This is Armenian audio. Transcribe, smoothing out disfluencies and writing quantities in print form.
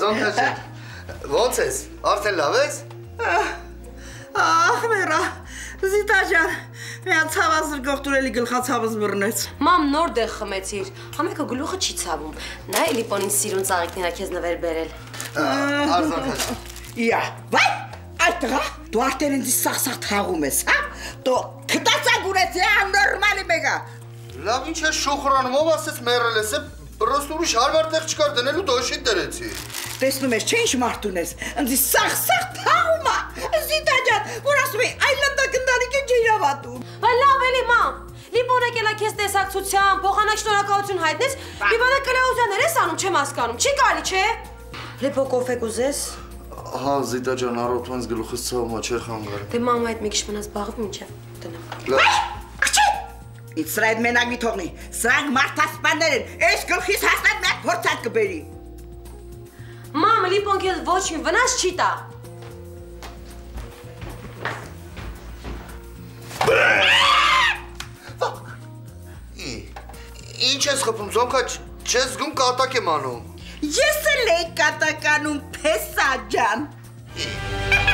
Զոնքաշ, ոնց ես, արդեն լավ ես? Մերա, Զիտա ջան, միան ցավազր գողտուրելի գլխացավս բռնեց։ Մամ նոր դեղ խմեցիր, համեկը գլուխը չի ցավում։ Նա էլի պոնին սիրուն ծաղիկներա քեզ նվեր բերել։ Արզանքաշ։ Իա, վայ, այդ տղա, դու արդեն ինձ սաղսաղ թաղում ես, հա? Դու քտացակ ունես, աննորմալի մեգա։ Լավ ինչ ես շուխրանում, ով ասեց մեռել ես, պրոստ ուրիշ հարմար տեղ չկար դնելու դոշին դրեցի։ Տեսնում ես, չէ ինչ մարդ ունես, ինձ սաղսաղ թաղում է, Զիտա ջան, որ ասում է, այլանդակնդարիկ է ջիրավատում։ Վայ լավ էլի մամ, Լիպոնը կելա քեզ տեսակցության, փոխանակ շնորհակալություն հայտնես, Լիպոնը կլաուզյաներ ես անում, չեմ հասկանում, չի կարելի, չէ։ Լիպո կոֆե կուզես։ Հա, Զիտա ջան, առօրդ ինձ գլուխս ցավում է, չէ խանգարում։ Դե մամ այդ մի քիչ մնաց բաղով մինչև տնեմ։ Լավ։ Ինձ սրա այդ մենակ մի թողնի, սրանք մարդասպաններ են, այս գլխիս հաստատ մեկ փորձած կբերի։ Մամ, Լիպոն քեզ ոչ մի վնաս չի տա։ Ինչ ես խփում, Զոնքա, չես զգում կատակ եմ անում։ Ես էլ էի կատականում, Փեսա ջան։